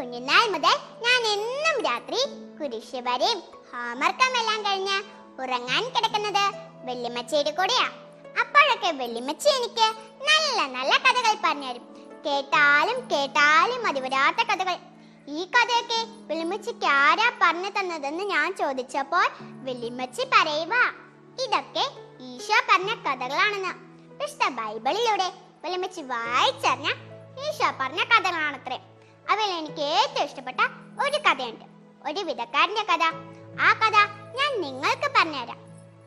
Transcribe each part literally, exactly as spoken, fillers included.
കുഞ്ഞുനാൾ മുതൽ ഞാൻ എന്നും രാത്രി കുരിശ് വരെയും ഹോംവർക്കുമെല്ലാം കഴിഞ്ഞ് ഉറങ്ങാൻ കിടക്കുന്നത് വെള്ളിമച്ചയുടെ കൂടെയാ. അപ്പോഴൊക്കെ വെള്ളിമച്ചി എനിക്ക് നല്ല നല്ല കഥകൾ പറഞ്ഞുതരും. കേട്ടാലും കേട്ടാലും മതിവരാത്ത കഥകൾ. ഈ കഥയൊക്കെ വെള്ളിമച്ചിക്ക് ആരാ പറഞ്ഞു തന്നതെന്ന് ഞാൻ ചോദിച്ചപ്പോൾ വെള്ളിമച്ചി പറയുക, ഇതൊക്കെ ഈശോ പറഞ്ഞ കഥകളാണെന്ന്. വിശുദ്ധ ബൈബിളിലൂടെ വെള്ളിമച്ചി വായിച്ചറിഞ്ഞ ഈശോ പറഞ്ഞ കഥകളാണത്രേ. അവയിൽ എനിക്ക് ഏറ്റവും ഇഷ്ടപ്പെട്ട ഒരു കഥയുണ്ട്, ഒരു വിധക്കാരന്റെ കഥ. ആ കഥ ഞാൻ നിങ്ങൾക്ക് പറഞ്ഞുതരാം.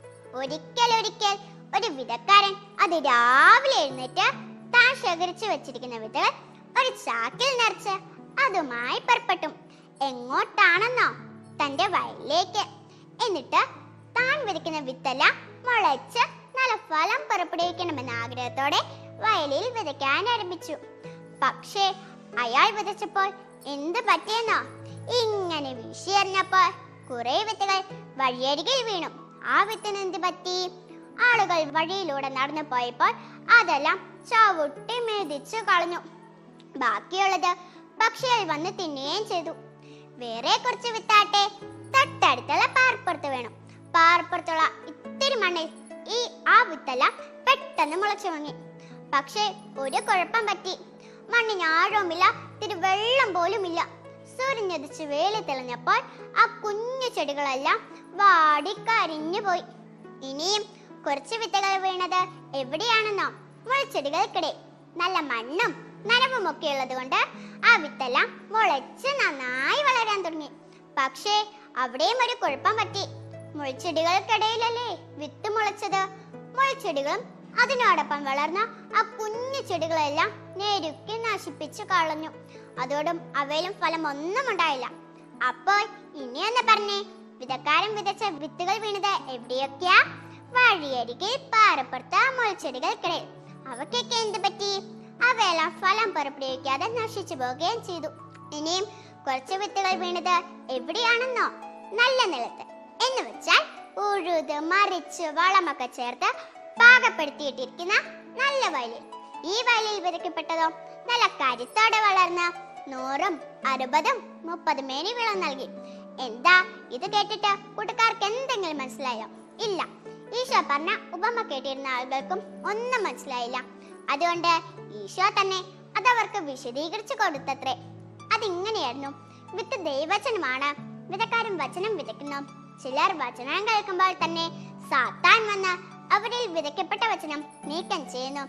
ഒരിക്കൽ ഒരിക്കൽ ഒരു വിധക്കാരൻ അതിരാവിലെ എഴുന്നേറ്റ് താൻ ശേഖരിച്ചു വെച്ചിരിക്കുന്ന വിത്തുകൾ ഒരു ചാക്കിൽ നിറച്ച് അതുമായി പുറപ്പെട്ടു. എങ്ങോട്ടാണെന്നോ? തന്റെ വയലിലേക്ക്. എന്നിട്ട് താൻ വിതയ്ക്കുന്ന വിത്തെല്ലാം മുളച്ച് നല്ല ഫലം പുറപ്പെടുവിക്കണമെന്ന ആഗ്രഹത്തോടെ വയലിൽ വിതയ്ക്കാൻ ആരംഭിച്ചു. പക്ഷേ അയാൾ വിതച്ചപ്പോൾ എന്ത് പറ്റിയെന്നോ? ഇങ്ങനെ വീശിയെറിഞ്ഞപ്പോൾ കുറെ വിത്തുകൾ വഴിയരികിൽ വീണു. ആ വിത്തിന് എന്ത് പറ്റി? ആളുകൾ വഴിയിലൂടെ നടന്നു പോയപ്പോൾ അതെല്ലാം ചവിട്ടി മെതിച്ചു കളഞ്ഞു. ബാക്കിയുള്ളത് പക്ഷികൾ വന്ന് തിന്നുകയും ചെയ്തു. വേറെ കുറച്ച് വിത്താട്ടെ തൊട്ടടുത്തുള്ള പാർപ്പുറത്ത് വീണു. പാർപ്പുറത്തുള്ള ഇത്തിരി മണ്ണിൽ ഈ ആ വിത്തെല്ലാം പെട്ടെന്ന് മുളച്ചു വാങ്ങി. പക്ഷേ ഒരു കുഴപ്പം പറ്റി. മണ്ണിന് ആഴവുമില്ല, ഇത്തിരി വെള്ളം പോലും ഇല്ല. സൂര്യനുദിച്ച് വേലി തെളിഞ്ഞപ്പോൾ ആ കുഞ്ഞു ചെടികളെല്ലാം വാടിക്കരിഞ്ഞു പോയി. ഇനിയും കുറച്ച് വിത്തുകൾ വീണത് എവിടെയാണെന്നോ? മുൾച്ചെടികൾക്കിടെ. നല്ല മണ്ണും നനവും ഒക്കെ ഉള്ളത് കൊണ്ട് ആ വിത്തെല്ലാം മുളച്ച് നന്നായി വളരാൻ തുടങ്ങി. പക്ഷേ അവിടെയും ഒരു കുഴപ്പം പറ്റി. മുൾച്ചെടികൾക്കിടയിലല്ലേ വിത്ത് മുളച്ചത്. മുൾച്ചെടികളും അതിനോടൊപ്പം വളർന്ന ആ കുഞ്ഞു ചെടികളെല്ലാം നേരുക്കി നശിപ്പിച്ചു കളഞ്ഞു. അതോടും അവയിലും ഫലം ഒന്നും ഉണ്ടായില്ല. അപ്പോൾ ഇനിയൊന്ന് പറഞ്ഞേ, വിതക്കാരൻ വിതച്ച വിത്തുകൾ വീണത് എവിടെയൊക്കെയാ? വഴിയരികിൽ, പാറപ്പുറത്ത്, മുൾച്ചെടികൾക്കിടയിൽ. അവയ്ക്കൊക്കെ എന്ത് പറ്റി? അവയെല്ലാം ഫലം പുറപ്പെടുവിക്കാതെ നശിച്ചു പോവുകയും ചെയ്തു. ഇനിയും കുറച്ച് വിത്തുകൾ വീണത് എവിടെയാണെന്നോ? നല്ല നിലത്ത്. എന്ന് വെച്ചാൽ ഉഴുത് മറിച്ച് വളമൊക്കെ ചേർത്ത് പാകപ്പെടുത്തിയിട്ടിരിക്കുന്ന നല്ല വയലിൽ. ഈ വയലിൽ വിതയ്ക്കപ്പെട്ടതോ നല്ല കരുത്തോടെ വളർന്ന് നൂറും അറുപതും മുപ്പതും മേനി വിള നൽകി. എന്താ ഇത് കേട്ടിട്ട് കൂട്ടുകാർക്ക് എന്തെങ്കിലും മനസ്സിലായോ? ഇല്ല. ഈശോ പറഞ്ഞ ഉപമ കേട്ടിരുന്ന ആളുകൾക്കും ഒന്നും മനസ്സിലായില്ല. അതുകൊണ്ട് ഈശോ തന്നെ അതവർക്ക് വിശദീകരിച്ചു കൊടുത്തത്രേ. അതിങ്ങനെയായിരുന്നു. വിത്ത് ദൈവവചനമാണ്. വിതക്കാരൻ വചനം വിതയ്ക്കുന്നു. ചിലർ വചനം കേൾക്കുമ്പോൾ തന്നെ സാത്താൻ വന്ന് അവരിൽ വിതയ്ക്കപ്പെട്ട വചനം നീക്കം ചെയ്യുന്നു.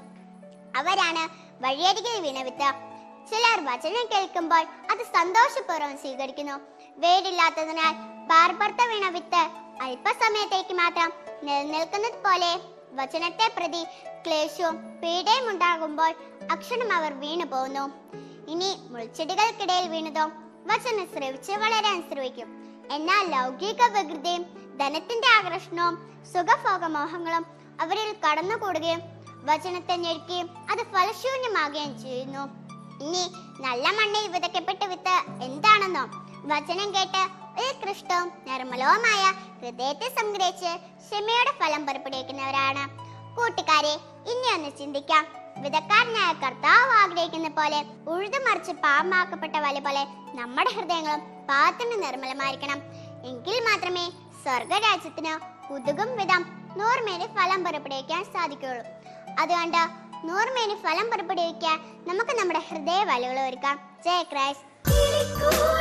അവരാണ് വഴിയരികിൽ വീണ വിത്ത്. ചിലർ വചനം കേൾക്കുമ്പോൾ അത് സന്തോഷപൂർവ്വം സ്വീകരിക്കുന്നു. വേരില്ലാത്തതിനാൽ പാർപ്പുറത്ത് വീണ വിത്ത് അല്പസമയത്തേക്ക് മാത്രം നിലനിൽക്കുന്നത് പോലെ വചനത്തെ പ്രതി ക്ലേശവും പീഡയും ഉണ്ടാകുമ്പോൾ അക്ഷരം അവർ വീണു പോകുന്നു. ഇനി മുൾച്ചെടികൾക്കിടയിൽ വീണതോ വചനം ശ്രവിച്ച് വളരാൻ ശ്രമിക്കും. എന്നാൽ ലൗകിക വികൃതിയും ധനത്തിന്റെ ആകർഷണവും സുഖഭോഗമോഹങ്ങളും അവരിൽ കടന്നുകൂടുകയും വചനത്തെ ഞെരുക്കുകയും അത് ഫലശൂന്യമാകുകയും ചെയ്യുന്നു. ഇനി നല്ല മണ്ണിൽ വിതയ്ക്കപ്പെട്ട വിത്ത് എന്താണെന്നോ? വചനം കേട്ട് ഉത്കൃഷ്ടവും നിർമ്മലവുമായ ഹൃദയത്തെ സംഗ്രഹിച്ച് ക്ഷമയുടെ ഫലം പുറപ്പെടുവിക്കുന്നവരാണ്. കൂട്ടുകാരെ, ഇനി ഒന്ന് ചിന്തിക്കാം. വിതക്കാരനായ കർത്താവ് ആഗ്രഹിക്കുന്ന പോലെ ഉഴുതുമറിച്ച് പാപമാക്കപ്പെട്ട വല പോലെ നമ്മുടെ ഹൃദയങ്ങളും പാപത്തിന് നിർമ്മലമായിരിക്കണം. എങ്കിൽ മാത്രമേ സ്വർഗരാജ്യത്തിന് ഉതകും വിധം നൂറുമേനി ഫലം പുറപ്പെടുവിക്കാൻ സാധിക്കുകയുള്ളൂ. അതുകൊണ്ട് നൂറുമേനി ഫലം പുറപ്പെടുവിക്കാൻ നമുക്ക് നമ്മുടെ ഹൃദയ വലകൾ ഒരുക്കാം. ജയ ക്രൈസ്റ്റ്.